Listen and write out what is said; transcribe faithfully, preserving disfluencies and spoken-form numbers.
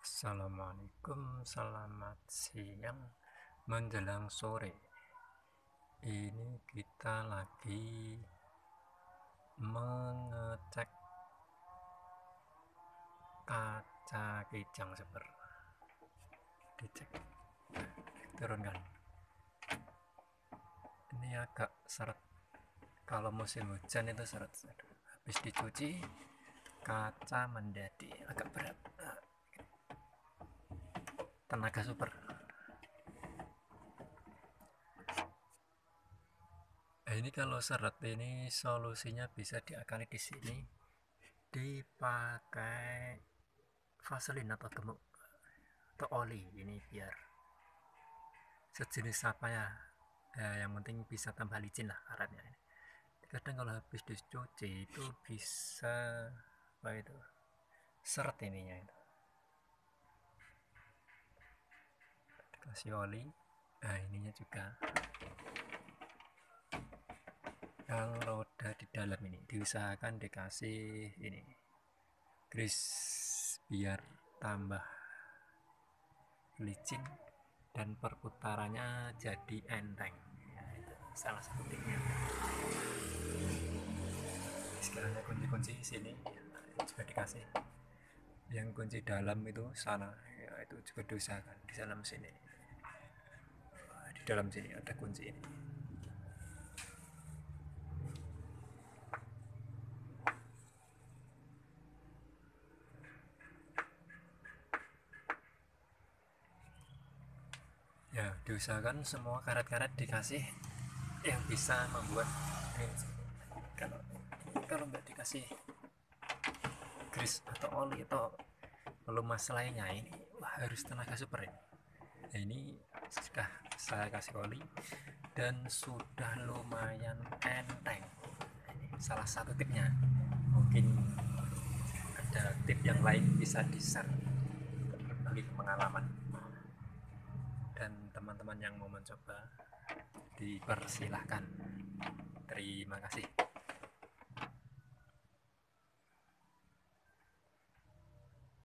Assalamualaikum, selamat siang menjelang sore. Ini kita lagi mengecek kaca kijang super. Dicek, turunkan. Ini agak seret. Kalau musim hujan itu seret. Habis dicuci, kaca menjadi agak berat. Tenaga super. Nah, ini kalau seret ini solusinya bisa diakali di sini, dipakai vaselin atau gemuk atau oli ini biar sejenis apa ya, ya yang penting bisa tambah licin lah karetnya ini. Kadang kalau habis dicuci itu bisa apa itu seret ininya itu. Dikasih oli, nah ininya juga yang roda di dalam ini diusahakan dikasih ini grease biar tambah licin dan perputarannya jadi enteng ya, itu salah satu tipnya. Sekarang kunci-kunci sini ya, juga dikasih yang kunci dalam itu sana ya, itu juga diusahakan di dalam sini. Di dalam sini ada kunci ini. Ya, diusahakan semua karet-karet dikasih yang bisa membuat ini. Kalau kalau nggak dikasih grease atau oli atau belum masalahnya ini wah, harus tenaga super ini. Nah, ini sudah saya kasih oli dan sudah lumayan enteng. Ini salah satu tipnya. Mungkin ada tip yang lain bisa di-share berbagi pengalaman, dan teman-teman yang mau mencoba dipersilahkan. Terima kasih.